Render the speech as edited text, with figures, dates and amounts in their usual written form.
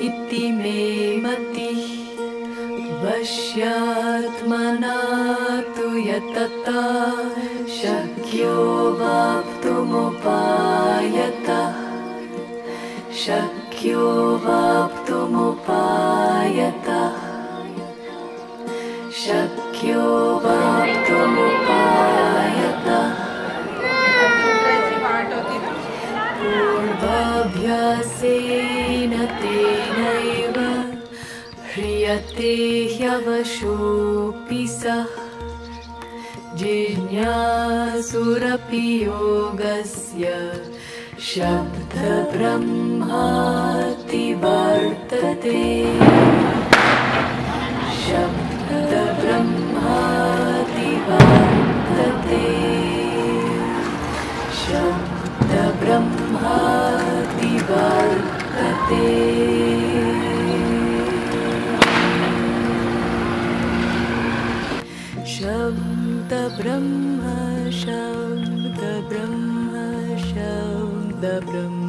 इति मे मतिः वश्यात्मना तु यतता शक्यो वाप्तुमुपायतः शक्यो वाप्तुमुपायतः शक्यो वाप्तुमुपायतः पूर्वाभ्यासेन तेनैव ह्रियते ह्यवशोऽपि सः जिज्ञासुरपि योगस्य शब्दब्रह्माति वर्तते शब्दब्रह्माति वर्तते शब्दब्रह्माति वर्तते शब्दब्रह्म शब्दब्रह्म शब्दब्रह्म